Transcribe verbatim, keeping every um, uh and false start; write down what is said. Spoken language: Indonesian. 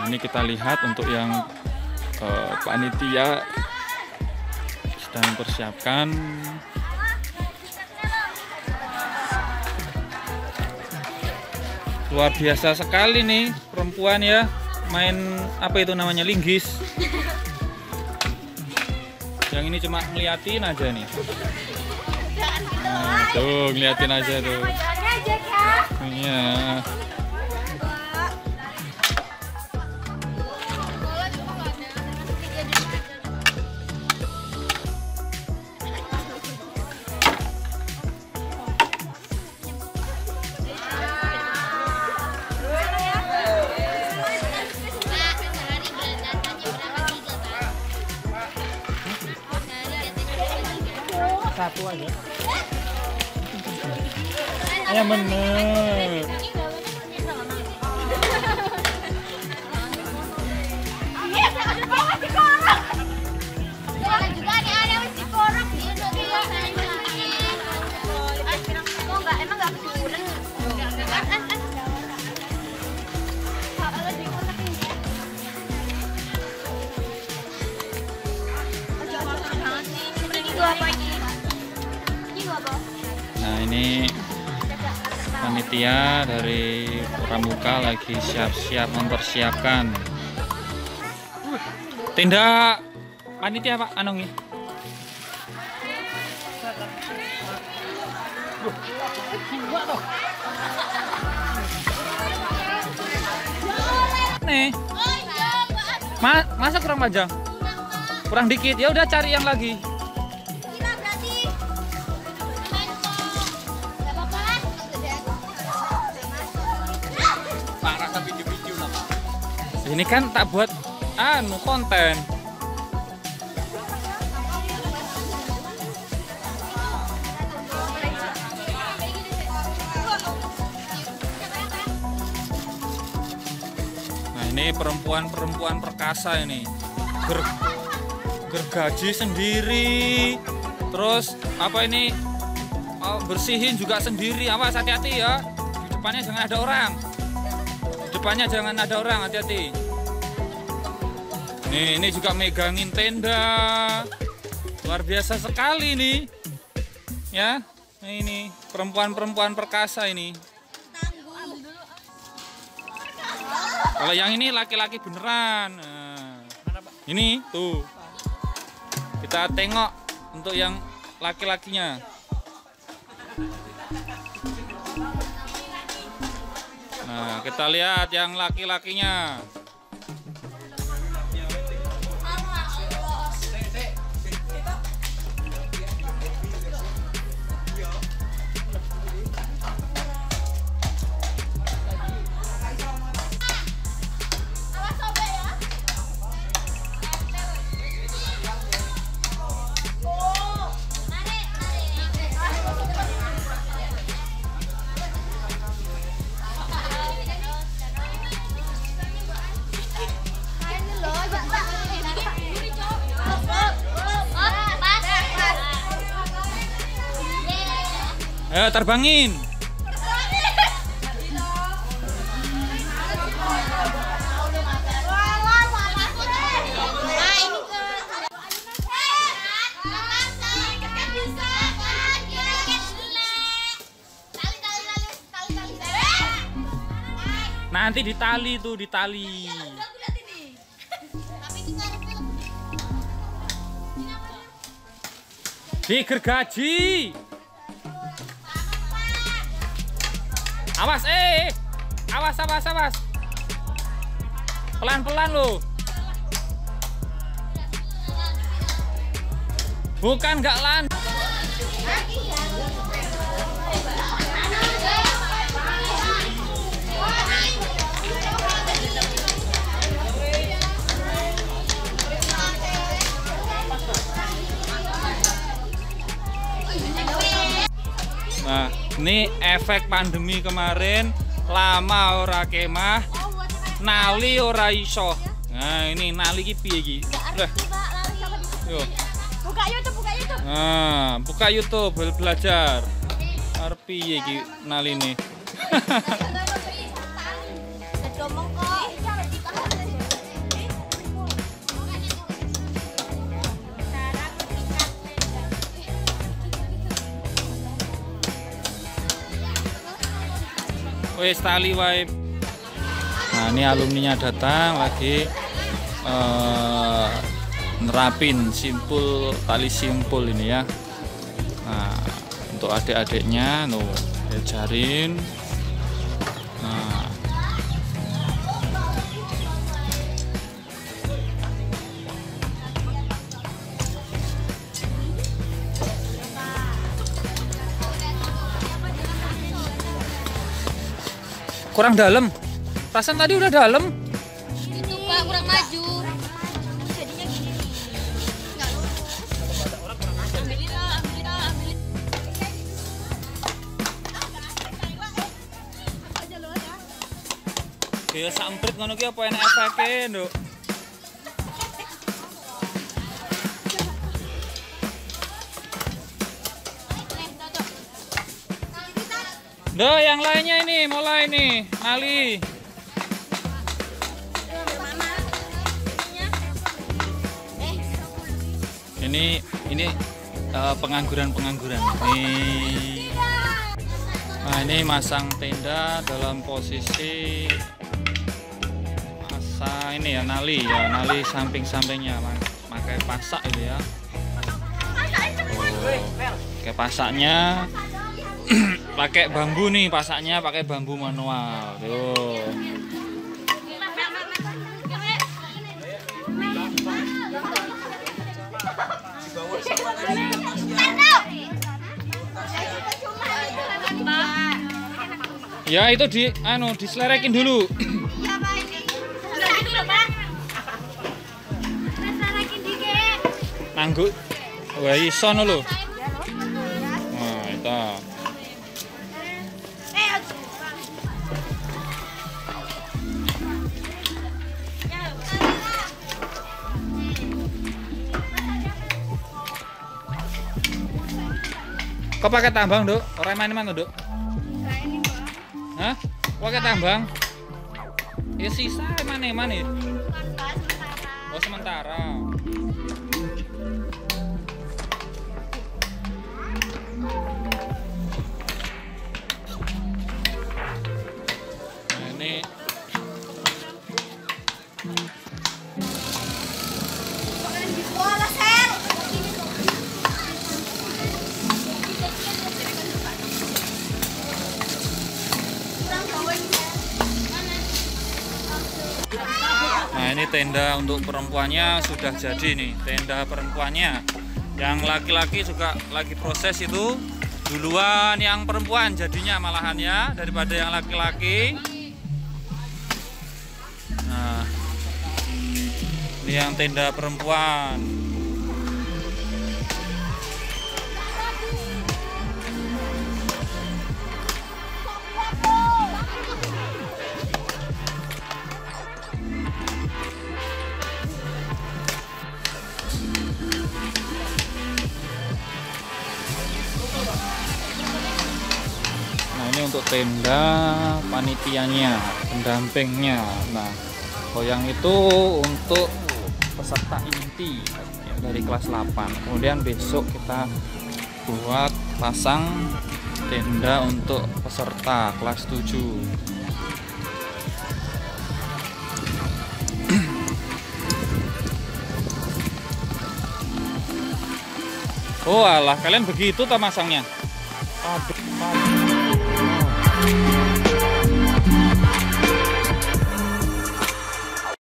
ini kita lihat untuk yang uh, panitia sedang mempersiapkan. Luar biasa sekali nih perempuan ya, main apa itu namanya, linggis. Yang ini cuma ngeliatin aja nih. Nah, tuh ngeliatin aja tuh. Iya. Satu aja. Ya bener. Nah ini panitia dari Pramuka lagi siap-siap mempersiapkan tenda panitia Pak Anong nih. Nih, Ma masa kurang panjang? Kurang dikit, ya udah cari yang lagi. Ini kan tak buat anu konten. Nah ini perempuan-perempuan perkasa ini, Ger gergaji sendiri, terus apa ini, oh, bersihin juga sendiri. Awas hati-hati ya, di depannya jangan ada orang. Depannya jangan ada orang, hati-hati. Nih, ini juga megangin tenda. Luar biasa sekali nih. Ya, nah, ini perempuan-perempuan perkasa ini. Kalau yang ini laki-laki beneran. Nah, ini tuh. Kita tengok untuk yang laki-lakinya. Nah, kita lihat yang laki-lakinya. Ayo terbangin. Nanti ditali tuh, ditali. Digergaji. Awas, eh, awas, awas, awas. Pelan-pelan loh. Bukan nggak lan. Nah, ini efek pandemi kemarin, lama ora kemah, nali ora iso. Nah, ini nali ki piye iki? Lah. Yo. Buka YouTube, buka YouTube. Nah, buka YouTube belajar. Arep piye iki naline? wes tali wae. Nah, ini alumninya datang lagi eh, nerapin simpul tali simpul ini ya. Nah, untuk adik-adiknya nuh diajarin. Nah, kurang dalam. Perasaan tadi udah dalam. Itu Pak kurang maju. Jadinya gini nih. Enggak lurus. Ambilin lah, ambilin lah, ambilin. Kayak samprit ngono ki apa enak efeke, Nduk? Duh, yang lainnya ini mulai nih, Ali. Ini ini uh, pengangguran-pengangguran. Nih. Nah, ini masang tenda dalam posisi masa ini ya, nali ya, nali samping-sampingnya pakai pasak itu ya. Oh, pakai pasaknya. Pakai bambu nih, pasaknya pakai bambu manual. Tuh. Ya itu di anu diselerekin dulu. Iya, Pak. Diselerekin dulu, Pak. Diselerekin dikit. Nanggut. Wah, iso no lho. Nah, itu. Kok pakai tambang, Duk? Orang main mana, Duk? Hah? Pakai tambang? Ya sisa mana mana? Oh, sementara. Nah, ini Nah, ini tenda untuk perempuannya sudah jadi nih, tenda perempuannya. Yang laki-laki juga lagi proses itu. Duluan yang perempuan jadinya malahan ya, daripada yang laki-laki. Nah, ini yang tenda perempuan. Ini untuk tenda panitianya, pendampingnya. Nah, kalau yang itu untuk peserta inti yang dari kelas delapan. Kemudian besok kita buat pasang tenda untuk peserta kelas tujuh. Oh alah, kalian begitu tak masangnya? Aduh.